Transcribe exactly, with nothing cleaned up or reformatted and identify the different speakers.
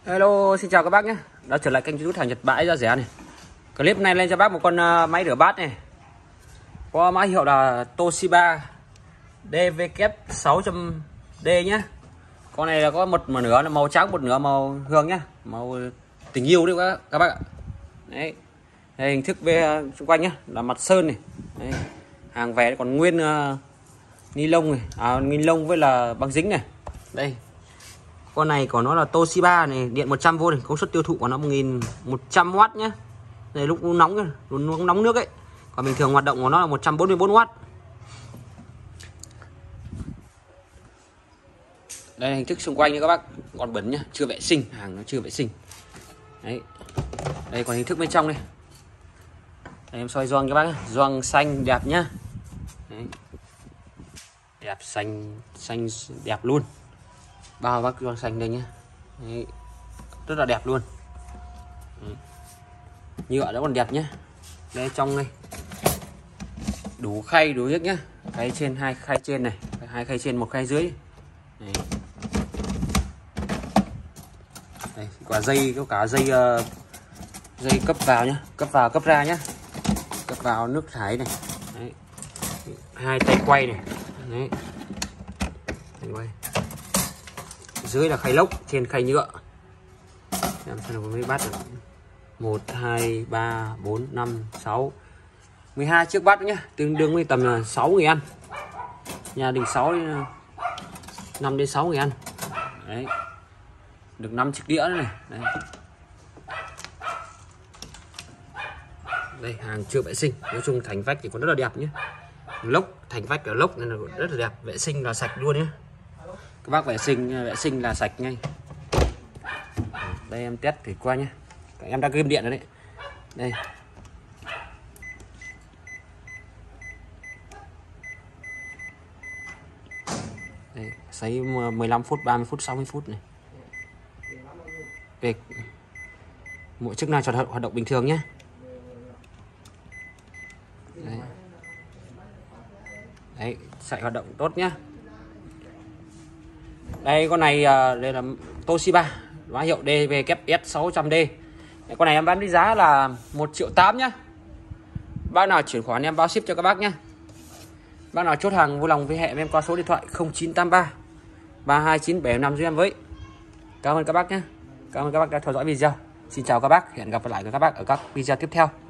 Speaker 1: Hello, xin chào các bác nhé. Đã trở lại kênh YouTube hàng Nhật bãi giá rẻ này. Clip này lên cho bác một con máy rửa bát này. Có mã hiệu là Toshiba D V K sáu trăm D nhé. Con này là có một, một nửa là màu trắng, một nửa màu hương nhá, màu tình yêu đấy các, các bác ạ. Đấy. Đây, hình thức về xung quanh nhá, là mặt sơn này. Đấy. Hàng về còn nguyên uh, ni lông này, à, ni lông với là băng dính này. Đây. Con này của nó là Toshiba này, điện một trăm vôn này, công suất tiêu thụ của nó một nghìn một trăm oát nhé. Đây lúc nóng lúc nóng nước ấy. Còn bình thường hoạt động của nó là một trăm bốn mươi tư oát. Đây là hình thức xung quanh nha các bác, còn bẩn nhá, chưa vệ sinh, hàng nó chưa vệ sinh. Đấy. Đây còn hình thức bên trong đây. Đây em soi gioăng các bác, gioăng xanh đẹp nhá. Đấy. Đẹp xanh xanh đẹp luôn. Bao bác gioăng xanh đây nhá. Đấy. Rất là đẹp luôn. Đấy. Nhựa nó còn đẹp nhá. Đây trong này đủ khay đủ hết nhá. Khay trên, hai khay trên này, hai khay trên, một khay dưới. Đấy. Đây, quả dây có cả dây uh, dây cấp vào nhá, cấp vào cấp ra nhá, cấp vào nước thải này. Đấy. Hai tay quay này. Đấy. Tay quay. Dưới là khay lốc, trên khay nhựa. Em xem có mấy bát được. Một, hai, ba, bốn, năm, sáu, mười hai chiếc bát nhá, tương đương với tầm là sáu người ăn. Nhà đình sáu đến năm đến sáu người ăn. Đấy. Được năm chiếc đĩa này. Đấy. Đây hàng chưa vệ sinh, nói chung thành vách thì còn rất là đẹp nhé. Lốc thành vách ở lốc nên là rất là đẹp, vệ sinh là sạch luôn nhé. Các bác vệ sinh vệ sinh là sạch ngay. Đây em test thử qua nhé. Các em đã ghim điện rồi đấy. Đây. Đây, sấy mười lăm phút, ba mươi phút, sáu mươi phút này. Về mỗi chức năng cho hoạt động bình thường nhé. Đấy. Đấy, chạy hoạt động tốt nhá. Đây con này đây là Toshiba, mã hiệu D V K sáu trăm D. Con này em bán với giá là một triệu tám nhá. Bác nào chuyển khoản em bao ship cho các bác nhá. Bác nào chốt hàng vui lòng liên hệ với em qua số điện thoại không chín tám ba ba hai chín bảy năm giúp em với. Cảm ơn các bác nhé. Cảm ơn các bác đã theo dõi video. Xin chào các bác, hẹn gặp lại các bác ở các video tiếp theo.